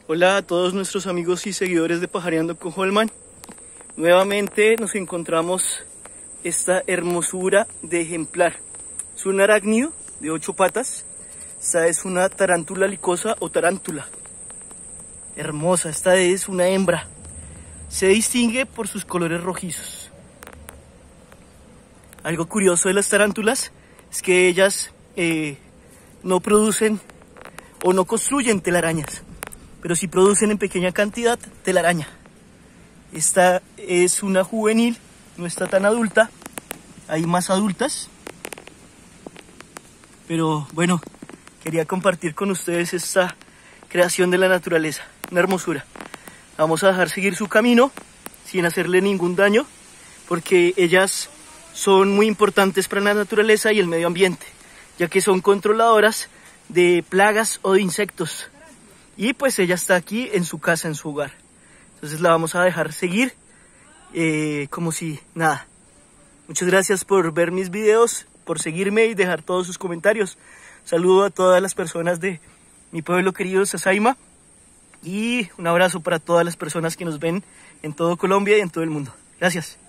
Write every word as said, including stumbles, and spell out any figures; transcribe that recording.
Hola a todos nuestros amigos y seguidores de Pajareando con Holman. Nuevamente nos encontramos esta hermosura de ejemplar. Es un arácnido de ocho patas. Esta es una tarántula licosa o tarántula. Hermosa, esta es una hembra. Se distingue por sus colores rojizos. Algo curioso de las tarántulas es que ellas eh, no producen o no construyen telarañas, pero sí producen en pequeña cantidad telaraña. Esta es una juvenil, no está tan adulta, hay más adultas, pero bueno, quería compartir con ustedes esta creación de la naturaleza, una hermosura. Vamos a dejar seguir su camino sin hacerle ningún daño, porque ellas son muy importantes para la naturaleza y el medio ambiente, ya que son controladoras de plagas o de insectos. Y pues ella está aquí en su casa, en su hogar. Entonces la vamos a dejar seguir eh, como si nada. Muchas gracias por ver mis videos, por seguirme y dejar todos sus comentarios. Saludo a todas las personas de mi pueblo querido Sasaima. Y un abrazo para todas las personas que nos ven en todo Colombia y en todo el mundo. Gracias.